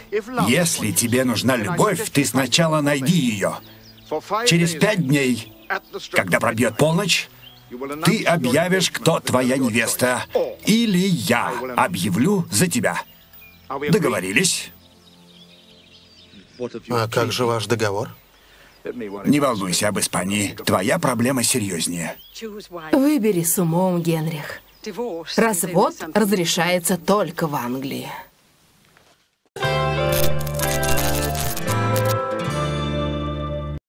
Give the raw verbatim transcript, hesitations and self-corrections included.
Если тебе нужна любовь, ты сначала найди ее. Через пять дней, когда пробьет полночь, ты объявишь, кто твоя невеста. Или я объявлю за тебя. Договорились? А как же ваш договор? Не волнуйся об Испании. Твоя проблема серьезнее. Выбери с умом, Генрих. Развод разрешается только в Англии.